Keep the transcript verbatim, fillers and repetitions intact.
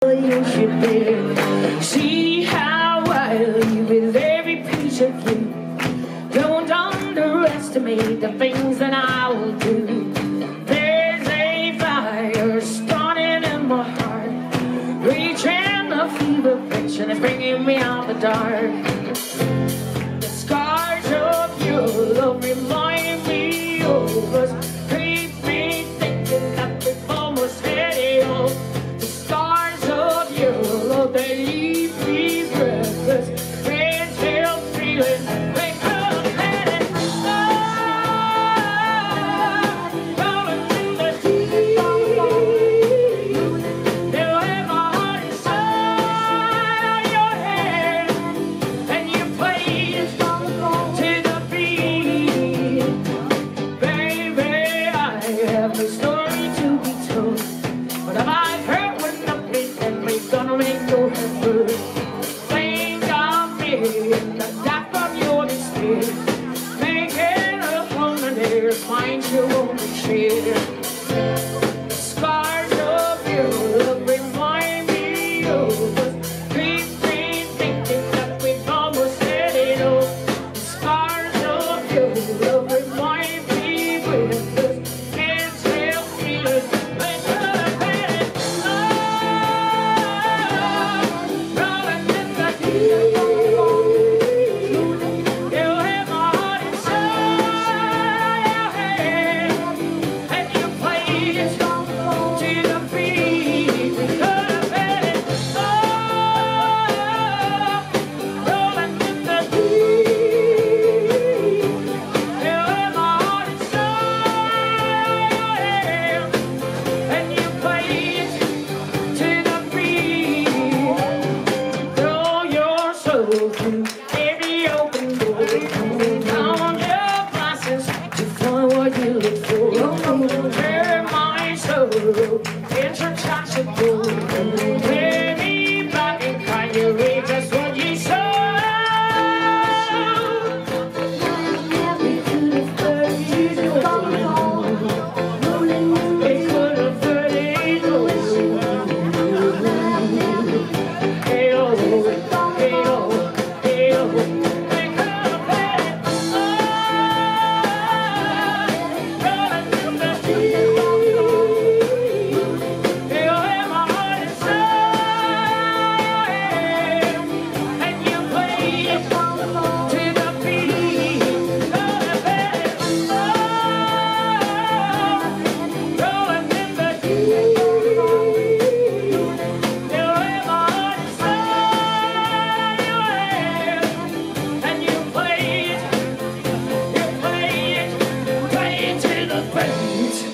You should be. See how I leave with every piece of you. Don't underestimate the things that I will do. There's a fire starting in my heart, reaching a fever pitch and it's bringing me out the dark. The scars of your love remind me of us. Keep me thinking that we've almost had it all. The scars of your love, they leave me breathless. Can't help feeling they could let it go. Rolling through the deep. They'll have my heart inside your head, and you play it to the beat. Baby, I have no story to be told, but if I heard one of it, then we're gonna make your head burn. Think of me in the depth of your despair, making a hundred years, find your own share. Scars of your love remind me of us. Keep me thinking that we've almost had it all. Scars of your love remind me with us. Can't help feeling they could have had it all. Rolling in the deep. You'll have my heart inside your head, and you play it to the beat. We could have had it all. Rolling in the deep. You'll have my heart inside your head, and you play it to the beat. Throw your soul through every open door. Count your blessings to find what you look for. Bear my sorrow, interchangeable. Bear me back and cry you reap just what you sow. We could have heard it all. We could have heard it all. Hey, oh, hey, oh, hey, oh. We could have had it all. Rolling in the deep. You'll have my heart inside your head, and you play it to the beat. Could have had it all. Rolling in the deep. You'll have my heart inside your head, and you play it, you play it, play it to the beat.